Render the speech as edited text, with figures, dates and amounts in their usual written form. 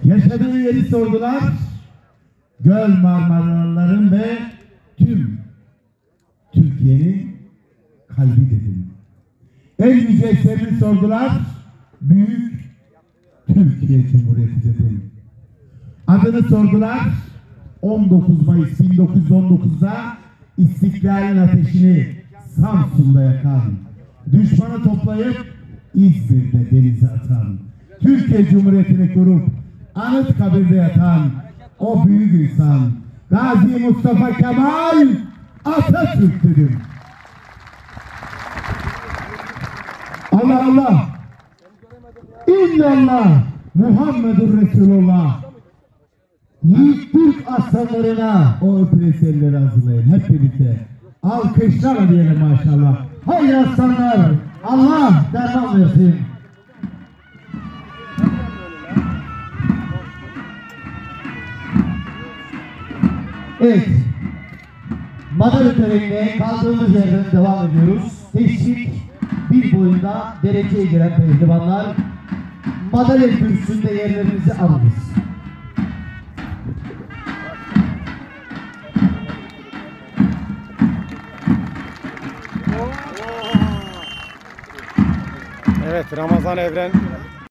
Yaşadığı yeri sordular. Göl Marmaralıların ve tüm Türkiye'nin kalbi dedim. En yüce eserini sordular. Büyük Türkiye Cumhuriyeti dedim. Adını sordular. 19 Mayıs 1919'da İstiklal'in ateşini Samsun'da yakan, düşmanı toplayıp İzmir'de denize atan, Türkiye Cumhuriyeti'ni kurup Anıtkabir'de yatan o büyük insan Gazi Mustafa Kemal Atatürk dedim. Allah Allah, İllallah Muhammedur Resulullah. Yiğit Türk aslanlarına o öpülesi elleri hazırlayın hep birlikte. Alkışlarla diyelim maşallah. Haydi aslanlar, Allah derman versin. Evet, madalya törenine kaldığımız yerden devam ediyoruz. Teşvik bir boyunda dereceye giren pehlivanlar madalya kürsüsünde yerlerinizi alınız. Evet, Ramazan Evren